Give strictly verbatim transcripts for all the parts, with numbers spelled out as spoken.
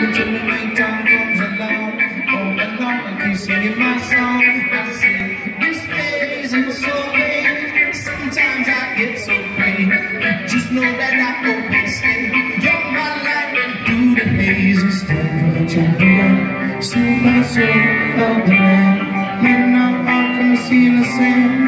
till the night time comes along. All along I keep singing my song. I say this phase and so late. Sometimes I get so crazy. Just know that I always stay. You're my light through the haze. You stand for the champion. Soul by soul of the land. When I'm out from the sea and the sand.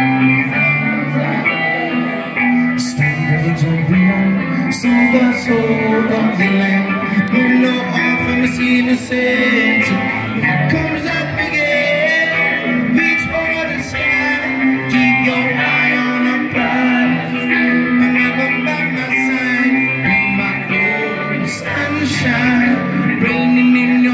Stand for the champion. Soul by soul of the land. When I'm out from the sea and the sand. Comes up again. Beats for the sky. Keep your eye on the prize. I'm never by my side. Be my full sunshine. Raining in your